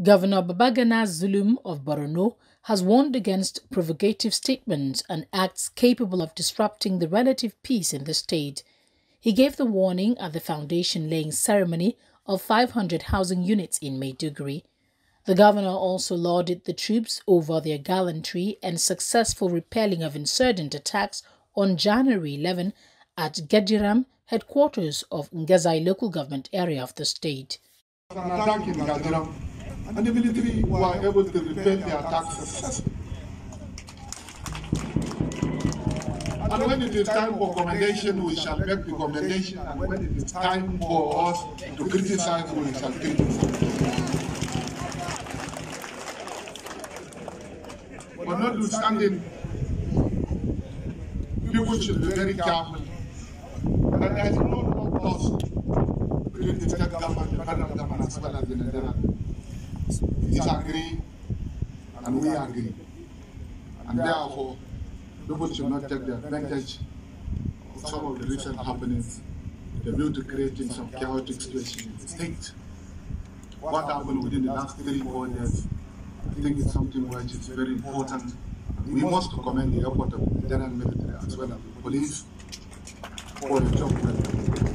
Governor Babagana Zulum of Borno has warned against provocative statements and acts capable of disrupting the relative peace in the state. He gave the warning at the foundation-laying ceremony of 500 housing units in Maiduguri. The governor also lauded the troops over their gallantry and successful repelling of insurgent attacks on January 11 at Gediram, headquarters of Ngazai local government area of the state. And the military were able to repel the attacks successfully. And when it is time for commendation, we shall make the commendation. And when it is time for us to criticize, we shall criticize. But notwithstanding, people should be very careful. And there is no loss between the state government, the federal government, as well as the Nigerian. We disagree and we agree. And therefore, people should not take the advantage of some of the recent happenings with a view to creating some chaotic situation in the state. What happened within the last 3-4 days, I think it's something which is very important. We must commend the effort of the Nigerian military as well as the police for the job well.